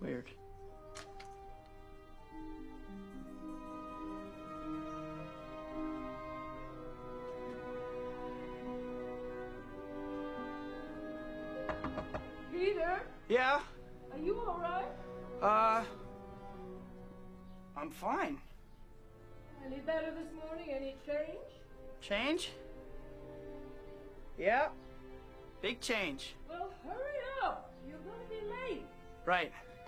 Weird. Peter? Yeah? Are you all right? I'm fine. Any better this morning? Any change? Change? Yeah. Big change. Well, hurry up. You're going to be late. Right.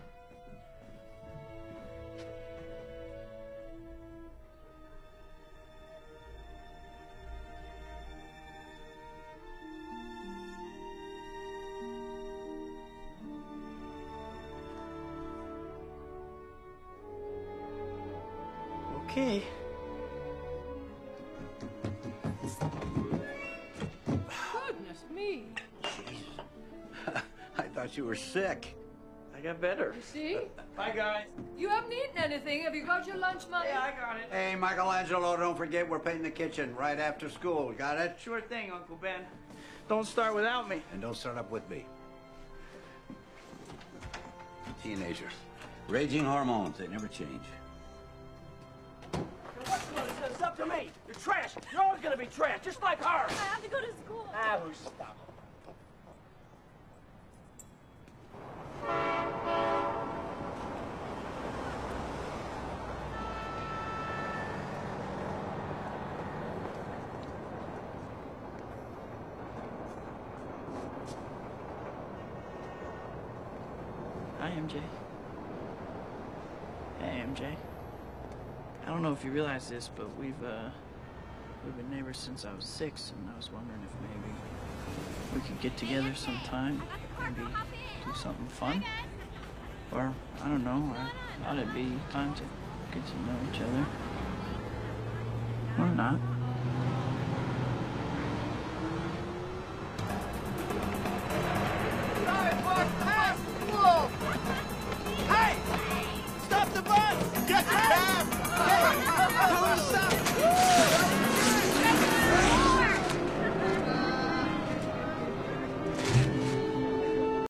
Okay. Goodness me. I thought you were sick. I got better. You see? Bye, guys. You haven't eaten anything. Have you got your lunch money? Yeah, I got it. Hey, Michelangelo, don't forget we're painting the kitchen right after school. Got it? Sure thing, Uncle Ben. Don't start without me. And don't start up with me. Teenagers. Raging hormones, they never change. It's up to me. You're trash. You're always gonna be trash, just like her. I have to go to school. Ah, who's stop? Hi, MJ. Hey, MJ. I don't know if you realize this, but we've been neighbors since I was 6, and I was wondering if maybe we could get together sometime, maybe do something fun. Or, I don't know, I thought it'd be time to get to know each other. Or not.